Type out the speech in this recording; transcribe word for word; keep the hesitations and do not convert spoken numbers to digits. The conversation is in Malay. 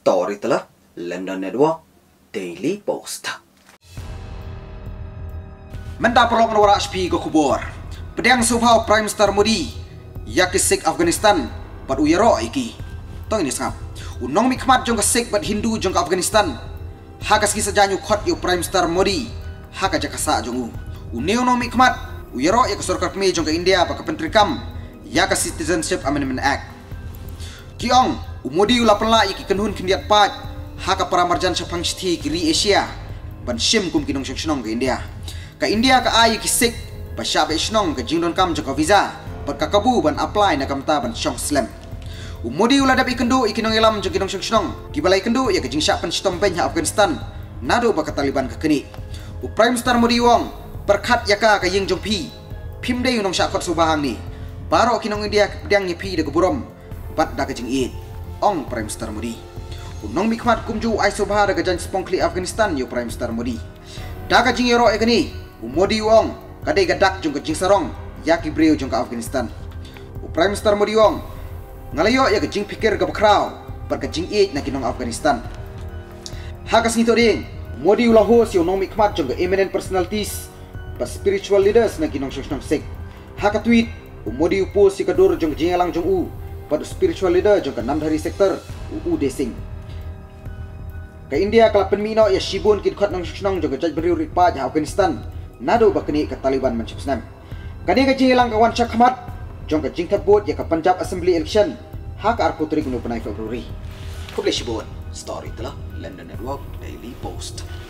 Story telah London Network Daily Post. Mendapat orang H P ke kubur. Pedang subhau Prime Minister Modi yakisik Afghanistan pat uyaro iki. Tong ini sangap. Unong mikmat jong kesik pat Hindu jong ke Afghanistan. Hakas kisah janyu khot yu Prime Minister Modi. Haka jakasa jong u. Uneu no mikmat uyaro ya ke surkar kami jong ke India pa ke pentrikam ya ke Citizenship Amendment Act. Kiong umodi ula penla iki kenhun kindiat pat haka para marjan sapang sthi kiri Asia ban shim kum kinong shonong ke India. Ka India ka ai kisik ba syabe shnong ke jingdon kam jaka visa pat kakabu ban apply na kamta ban shong slam. Umodi ula dapi kendo ikinong elam jong kinong shonong ki balai kendo ya ke jing syak pen stom pen Afghanistan nado ba ka Taliban ka keni. U Prime Minister Modi wong perkhat yaka ka ying jong pi phimde yunong syak khot subahang ni baro kinong India pedang nyepi de keburom pat da kajing it ong Prime Minister Modi. Unong mikmat kumju ai sobha da gajan spongkli Afghanistan yo Prime Minister Modi. Da kajing yero e kani umodi wong kadai gadak jong kajing sarong yaki breu jong ka Afghanistan. U Prime Minister Modi wong ngalayo ya kajing pikir ga bakrau par kajing it na kinong Afghanistan. Hakas ngito ding Modi ulah hos yo nong mikmat jong ka eminent personalities pa spiritual leaders na kinong shoshnong sik. Haka tweet umodi upo si kadur jong kajing elang jong u pada spiritual leader jong enam dari sektor U U Desing. Ke India kala penmino ya shibun kid khat nang shnong jong jaj beriu ripa ja Afghanistan nado bakni ke Taliban mencipsnam. Kani ke jilang kawan Shakmat jong ke jing tabot ya ke Punjab Assembly election hak ar putri gunu penai Februari. Publish shibun story telah London Network Daily Post.